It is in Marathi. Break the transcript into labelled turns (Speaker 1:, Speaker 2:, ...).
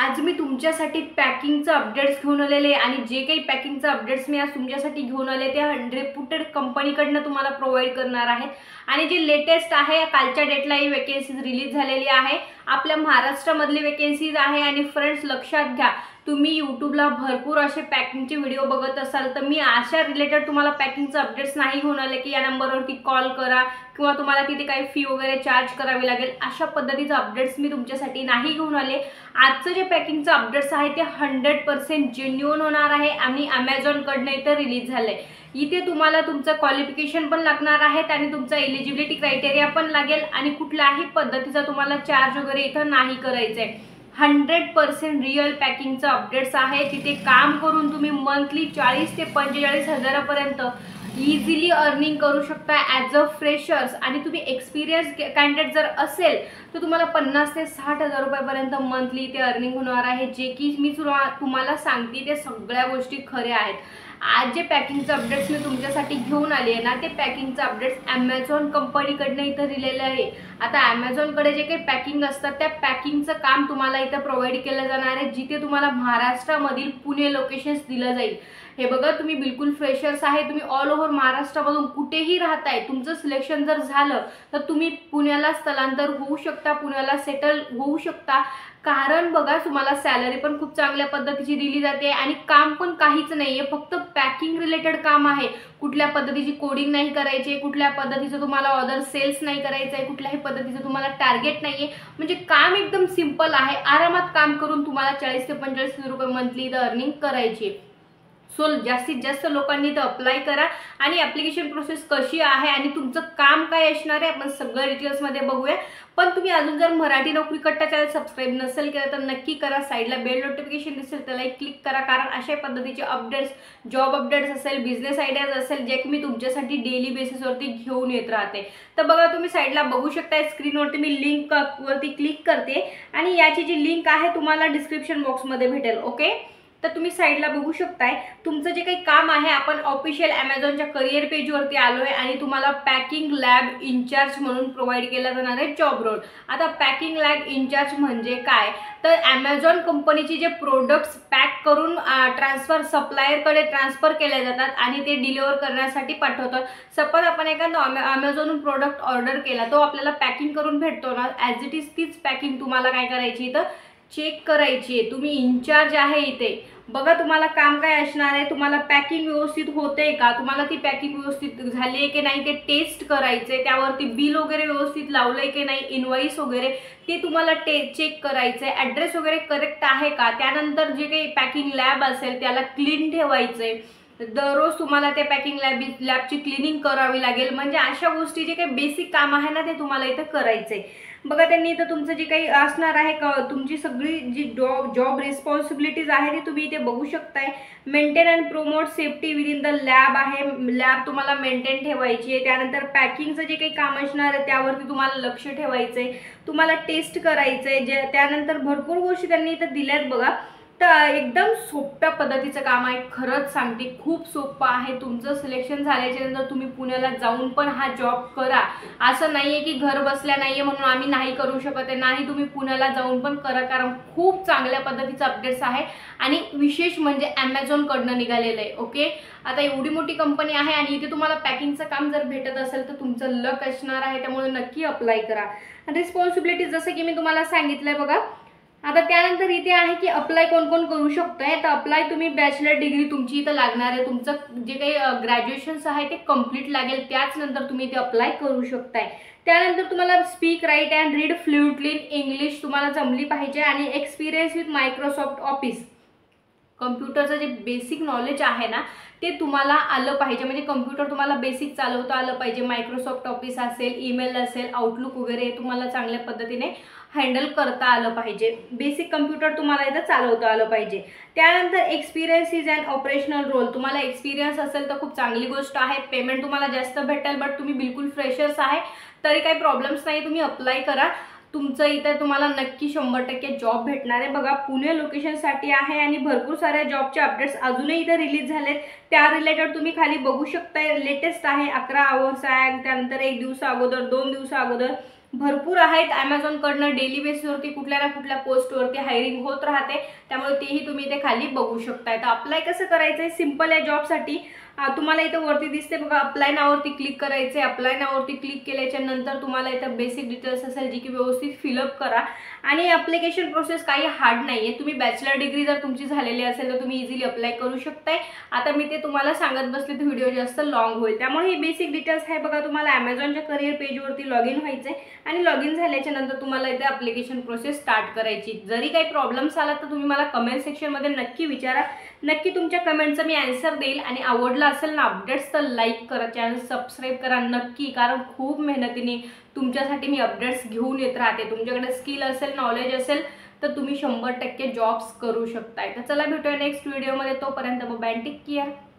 Speaker 1: आज मी तुमच्यासाठी पॅकिंगचं अपडेट्स घेऊन आलेले आणि जे काही पॅकिंगचं अपडेट्स मी आज तुमच्यासाठी घेऊन आले ते रेप्युटेड कंपनीकडनं तुम्हाला प्रोव्हाइड करणार आहेत। आणि जे लेटेस्ट आहे कालच्या डेटला ही वॅकन्सीज रिलीज झालेली आहे, आपल्या महाराष्ट्रामधली वॅकन्सीज आहे। आणि फ्रेंड्स लक्षात घ्या, तुम्ही यूट्यूबला भरपूर असे पॅकिंगचे व्हिडिओ बघत असाल तर मी अशा रिलेटेड तुम्हाला पॅकिंगचे अपडेट्स नाही घेऊन आले की या नंबरवरती कॉल करा किंवा तुम्हाला तिथे काही फी वगैरे चार्ज करावी लागेल, अशा पद्धतीचे अपडेट्स मी तुमच्यासाठी नाही घेऊन आले। आजचं जे पॅकिंगचे अपडेट्स आहे ते 100% जेन्युइन होणार आहे आणि Amazon कडनं इथे रिलीज झाले। इथे तुम्हाला तुमचं क्वालिफिकेशन पण लागणार आहे आणि तुमचा एलिजिबिलिटी क्रायटेरिया पण लागेल आणि कुठल्याही पद्धतीचा तुम्हाला चार्ज वगैरे इथं नाही करायचं आहे। 100% रियल पॅकिंगचं अपडेट्स आहे। तिथे काम करून तुम्ही मंथली 40 ते 45 हजारापर्यंत इझिली अर्निंग करू शकता ॲज अ फ्रेशर्स। आणि तुम्ही एक्सपिरियन्स कॅन्डिडेट जर असेल तर तुम्हाला 50 ते 60 हजार रुपयापर्यंत मंथली इथे अर्निंग होणार आहे। जे की मी तुम्हाला सांगते ते सगळ्या गोष्टी खऱ्या आहेत। आज जे पॅकिंगचे अपडेट्स मी तुमच्यासाठी घेऊन आले आहे ना, ते पॅकिंगचे अपडेट्स Amazon कंपनीकडनं इथं दिलेले आहे। आता Amazonकडे जे काही पॅकिंग असतात त्या पॅकिंगचं काम तुम्हाला इथं प्रोव्हाइड केलं जाणार आहे, जिथे तुम्हाला महाराष्ट्रामधील पुणे लोकेशन्स दिलं जाईल। हे बघा, तुम्ही बिलकुल फ्रेशर्स आहे, तुम्ही ऑल ओव्हर महाराष्ट्रामधून कुठेही राहताय, तुमचं सिलेक्शन जर झालं तर तुम्ही पुण्याला स्थलांतर होऊ शकता, पुण्याला सेटल होऊ शकता। कारण बघा, तुम्हाला सॅलरी पण खूप चांगल्या पद्धतीची दिली जाते आणि काम पण काहीच नाही आहे, फक्त पॅकिंग रिलेटेड काम आहे। कुठल्या पद्धतीची कोडिंग नाही करायची, कुठल्या पद्धतीचं तुम्हाला ऑर्डर सेल्स नाही करायचं आहे, कुठल्याही पद्धतीचं तुम्हाला टार्गेट नाही आहे, म्हणजे काम एकदम सिंपल आहे। आरामात काम करून तुम्हाला 40 ते 45 हजार रुपये मंथली इथं अर्निंग करायची। सो जास्तीत जास्त लोकांनी इथं अप्लाय करा। आणि ॲप्लिकेशन प्रोसेस कशी आहे आणि तुमचं काम काय असणार आहे आपण सगळं डिटेल्समध्ये बघूया। पण तुम्ही अजून जर मराठी नोकरी कट्टा चॅनल सबस्क्राईब नसेल केलं तर नक्की करा। साईडला बेल नोटिफिकेशन दिसेल त्याला क्लिक करा, कारण अशा पद्धतीचे अपडेट्स, जॉब अपडेट्स असेल, बिझनेस आयडियाज असेल, जे की मी तुमच्यासाठी डेली बेसिसवरती घेऊन येत राहते। तर बघा, तुम्ही साईडला बघू शकता स्क्रीनवरती मी लिंक वरती क्लिक करते आणि याची जी लिंक आहे तुम्हाला डिस्क्रिप्शन बॉक्समध्ये भेटेल। ओके, तर तुम्ही साईडला बघू शकताय तुमचं जे काही काम आहे, आपण ऑफिशियल Amazonच्या करिअर पेजवरती आलो आहे आणि तुम्हाला पॅकिंग लॅब इन्चार्ज म्हणून प्रोव्हाइड केला जाणार आहे जॉब रोल। आता पॅकिंग लॅब इन्चार्ज म्हणजे काय, तर Amazon कंपनीचे जे प्रोडक्ट्स पॅक करून सप्लायरकडे ट्रान्सफर केले जातात आणि ते डिलिव्हर करण्यासाठी पाठवतात। सपोज आपण एखादा Amazonवरून प्रोडक्ट ऑर्डर केला, तो आपल्याला पॅकिंग करून भेटतो ना, ॲज इट इज तीच पॅकिंग तुम्हाला काय करायची इथं चेक करायची आहे। तुम्ही इन्चार्ज आहे इथे। बघा, तुम्हाला काम काय असणार आहे, तुम्हाला पॅकिंग व्यवस्थित होते का, तुम्हाला ती पॅकिंग व्यवस्थित झाली आहे की नाही ते टेस्ट करायचे, त्यावरती बिल वगैरे व्यवस्थित लावलंय की नाही, इनवॉइस वगैरे ते तुम्हाला चेक करायचं आहे, ॲड्रेस वगैरे करेक्ट आहे का, त्यानंतर जे काही पॅकिंग लॅब असेल त्याला क्लीन ठेवायचंय, दररोज तुम्हाला त्या पॅकिंग लॅबची क्लिनिंग करावी लागेल। म्हणजे अशा गोष्टी जे काही बेसिक काम आहे ना ते तुम्हाला इथं करायचंय। बघा, त्यांनी इथं तुमचं जे काही असणार आहे तुमची सगळी जी जॉब रिस्पॉन्सिबिलिटीज आहे ती तुम्ही इथे बघू शकताय। Maintain and promote safety within the lab आहे, लॅब तुम्हाला मेंटेन ठेवायची आहे। त्यानंतर पॅकिंगचं जे काही काम असणार आहे त्यावरती तुम्हाला लक्ष ठेवायचंय, तुम्हाला टेस्ट करायचंय। त्यानंतर भरपूर गोष्टी त्यांनी इथं दिल्यात बघा। तर एकदम सोप्या पद्धतीचं काम आहे, खरंच सांगते खूप सोपं आहे। तुमचं सिलेक्शन झाल्याच्या नंतर तुम्ही पुण्याला जाऊन पण हा जॉब करा, असं नाही आहे की घर बसल्या नाही आहे म्हणून आम्ही नाही करू शकत आहे, नाही, तुम्ही पुण्याला जाऊन पण करा, कारण खूप चांगल्या पद्धतीचं अपडेट्स आहे आणि विशेष म्हणजे Amazon कडनं निघालेलं आहे। ओके, आता एवढी मोठी कंपनी आहे आणि इथे तुम्हाला पॅकिंगचं काम जर भेटत असेल तर तुमचं लक असणार आहे, त्यामुळे नक्की अप्लाय करा। रिस्पॉन्सिबिलिटीज जसं की मी तुम्हाला सांगितलंय बघा। आता त्यानंतर इथे आहे की अप्लाय कोण कोण करू शकताय, तर अप्लाय तुम्ही बॅचलर डिग्री तुमची इथं लागणार आहे, तुमचं जे काही ग्रॅज्युएशन्स आहे ते कंप्लीट लागेल, त्याच नंतर तुम्ही इथे अप्लाय करू शकताय। त्यानंतर तुम्हाला speak, write and read fluently in English तुम्हाला जमली पाहिजे आणि एक्सपिरियन्स विथ मायक्रोसॉफ्ट ऑफिस, कम्प्युटरचं जे बेसिक नॉलेज आहे ना ते तुम्हाला आलं पाहिजे, म्हणजे कम्प्युटर तुम्हाला बेसिक चालवता आलं पाहिजे। मायक्रोसॉफ्ट ऑफिस असेल, ईमेल असेल, आउटलुक वगैरे तुम्हाला चांगल्या पद्धतीने हँडल करता आलं पाहिजे, बेसिक कम्प्युटर तुम्हाला इथं चालवता आलं पाहिजे। त्यानंतर experience is and operational role, तुम्हाला एक्सपिरियन्स असेल तर खूप चांगली गोष्ट आहे, पेमेंट तुम्हाला जास्त भेटेल, बट तुम्ही बिलकुल फ्रेशर्स आहे तरी काही प्रॉब्लेम्स नाही, तुम्ही अप्लाय करा, तुमचं इथं तुम्हाला नक्की 100% जॉब भेटणार आहे। बघा, पुणे लोकेशनसाठी आहे आणि भरपूर साऱ्या जॉबचे अपडेट्स अजूनही इथं रिलीज झालेत, त्या रिलेटेड तुम्ही खाली बघू शकताय। लेटेस्ट आहे 11 आवर्स आहे, त्यानंतर 1 दिवसा अगोदर, 2 दिवसा अगोदर भरपूर आहेत. ॲमेझॉनकडनं डेली बेसिसवरती कुठल्या ना कुठल्या पोस्टवरती हायरिंग होत राहते, त्यामुळे तेही तुम्ही इथे खाली बघू शकताय. तर अप्लाय कसं करायचं आहे, सिम्पल आहे. जॉबसाठी तुम्हाला इथं वरती दिसते बघा, अप्लाय नावरती क्लिक करायचं आहे. अप्लाय नावरती क्लिक केल्याच्या नंतर तुम्हाला इथं बेसिक डिटेल्स असेल जी की व्यवस्थित फिलअप करा. आणि ॲप्लिकेशन प्रोसेस काही हार्ड नाही आहे. तुम्ही बॅचलर डिग्री जर तुमची झालेली असेल तर तुम्ही इझिली अप्लाय करू शकताय. आता मी ते तुम्हाला सांगत बसले तर व्हिडिओ जास्त लॉंग होईल, त्यामुळे हे बेसिक डिटेल्स आहे बघा. तुम्हाला ॲमेझॉनच्या करिअर पेजवरती लॉग इन व्हायचं आहे आणि लॉग इन झाल्याच्या नंतर तुम्हाला इथे ॲप्लिकेशन प्रोसेस स्टार्ट करायची. जरी काही प्रॉब्लेम्स आला तर तुम्ही मला कमेंट सेक्शनमध्ये नक्की विचारा. नक्की तुमच्या कमेंटचा मी आन्सर देईल. आणि आवडला असेल ना अपडेट्स तर लाईक करा, चॅनल सबस्क्राईब करा नक्की, कारण खूप मेहनतीने तुमच्यासाठी मी अपडेट्स घेऊन येत राहते. तुमच्याकडे स्किल असेल, नॉलेज असेल तर तुम्ही 100% जॉब्स करू शकताय. तर चला भेटूया नेक्स्ट व्हिडिओमध्ये. तोपर्यंत बाय, टेक केअर.